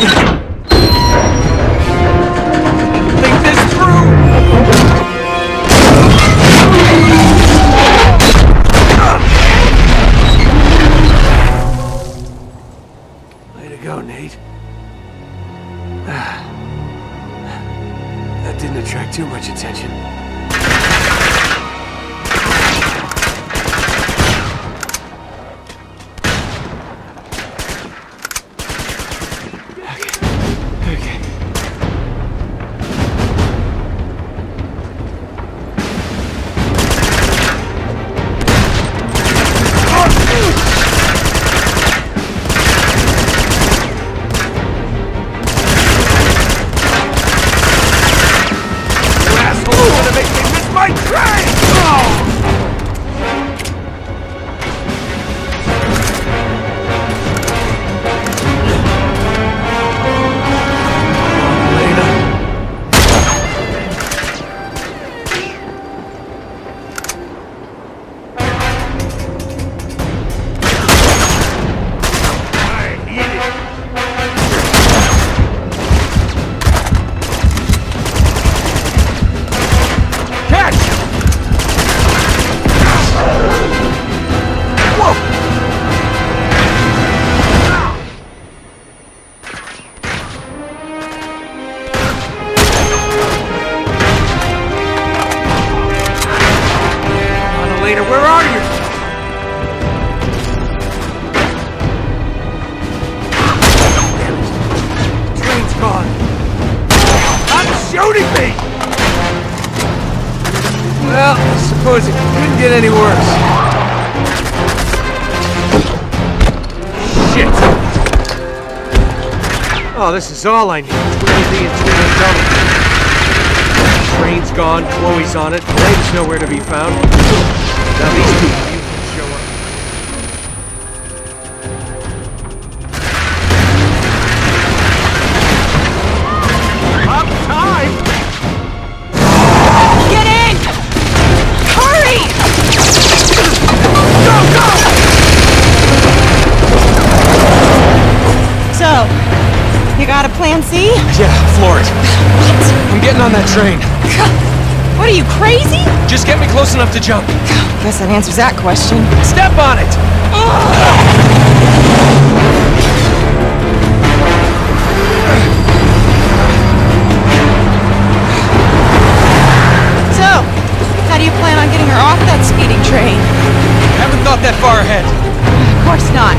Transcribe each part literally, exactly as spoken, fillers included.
Think this through! Way to go, Nate. That didn't attract too much attention. Where are you? Damn it. The train's gone. Stop shooting me! Well, I suppose it couldn't get any worse. Shit! Oh, this is all I need. Twiddly D and Twiddly Double. Train's gone, Chloe's on it, Blade's nowhere to be found. Now these two can show up. Up time! Get in! Hurry! Go, go! So, you got a plan C? Yeah, floor it. What? I'm getting on that train. What are you, crazy? Just get me close enough to jump. Guess that answers that question. Step on it! So, how do you plan on getting her off that speeding train? Haven't thought that far ahead. Of course not.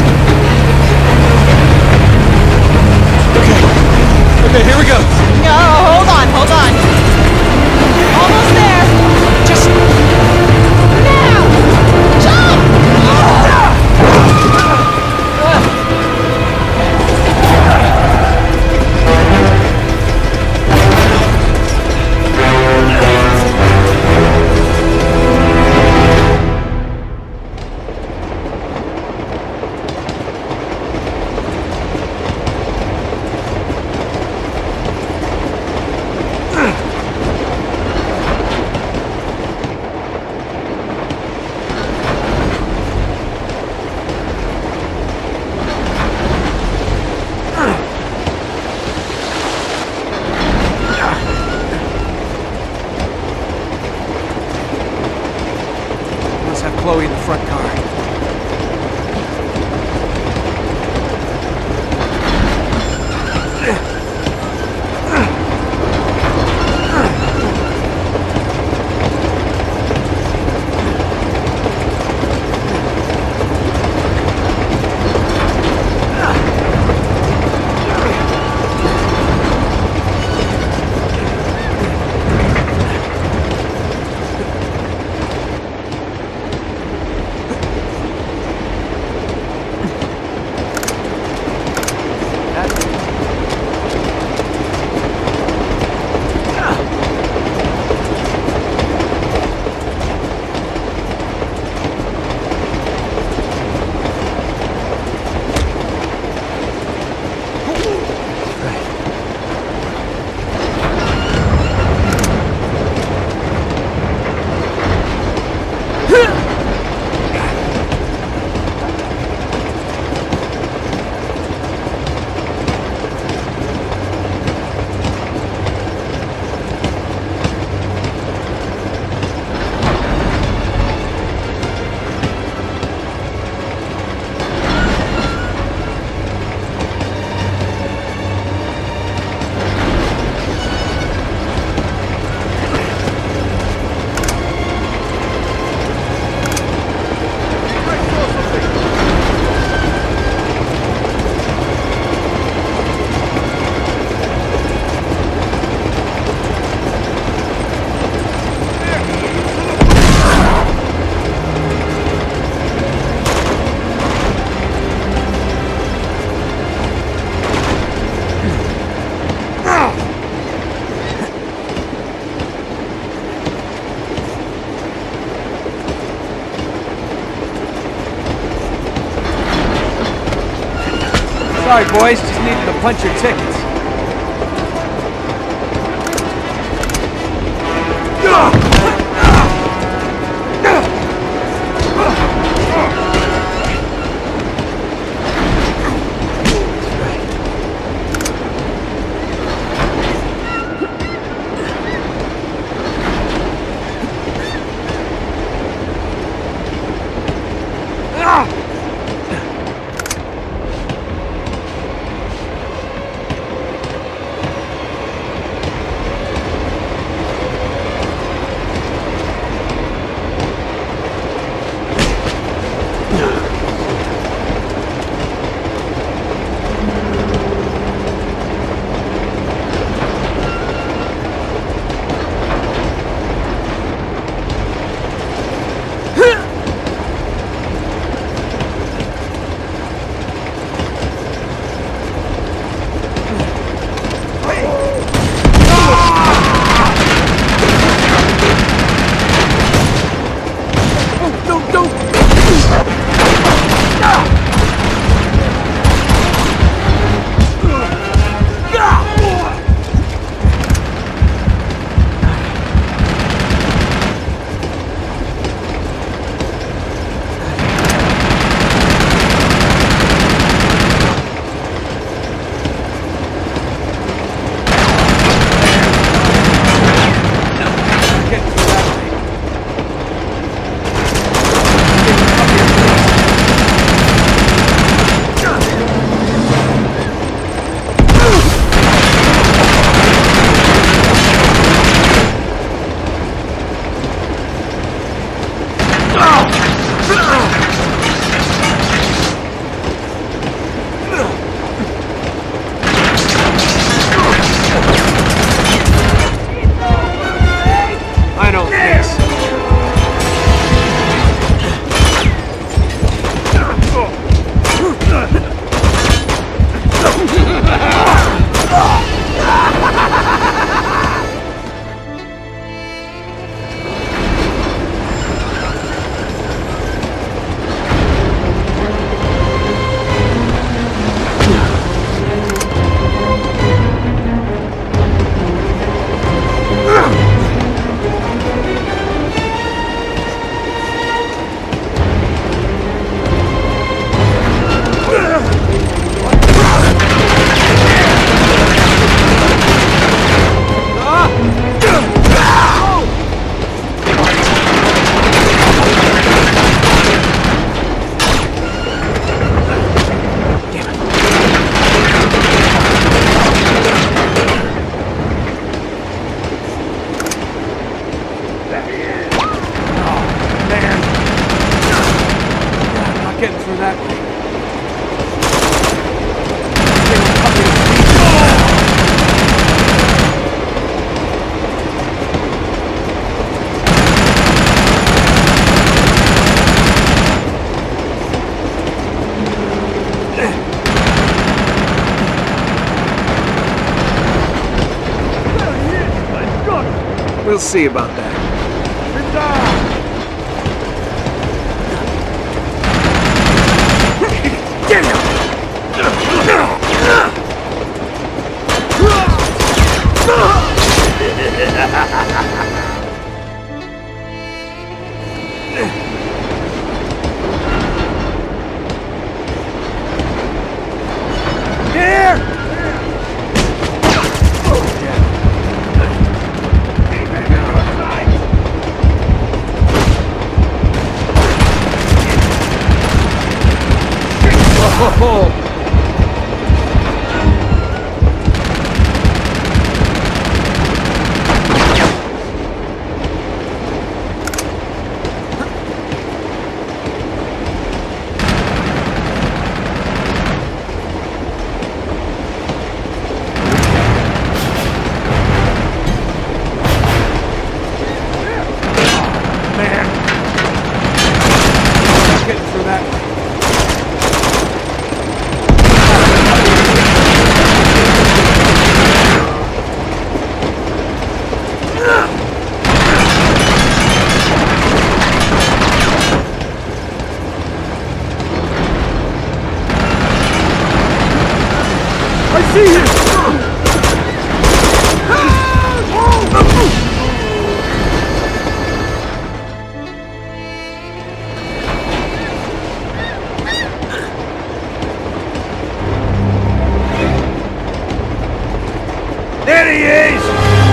Okay. Okay, here we go. No, hold on, hold on. Almost there. Just... Now! Jump! Sorry, boys. Just needed to punch your tickets. We'll see about that. Get him! Here! Oh! I see him! There he is!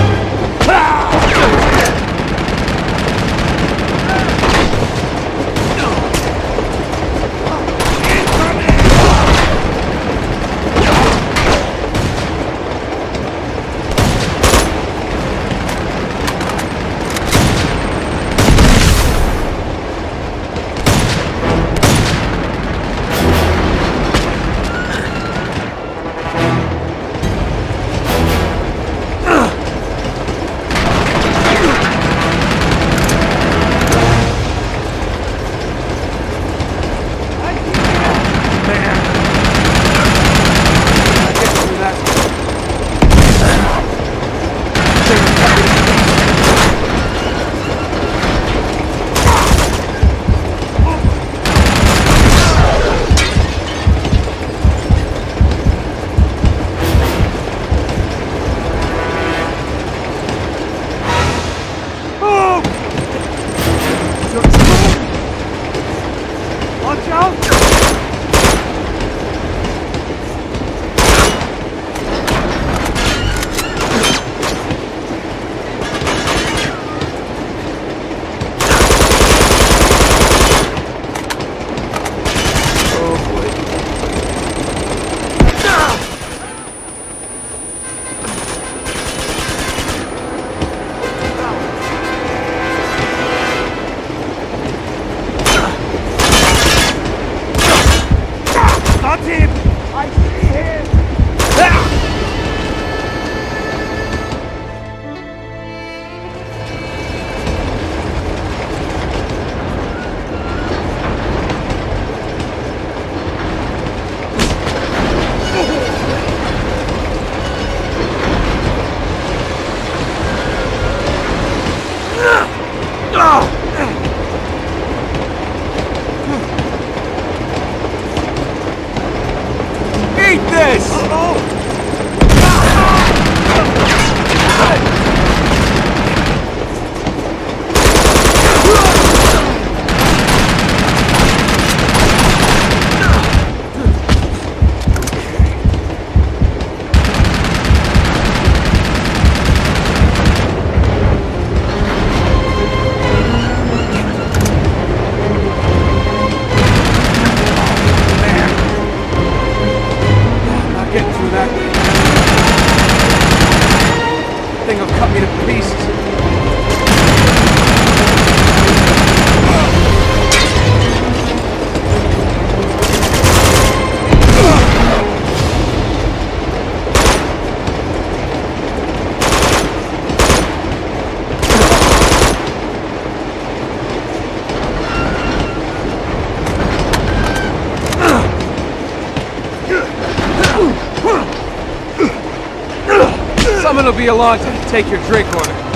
Eat this! Thing will cut me to pieces. Someone will be along to take your drink order.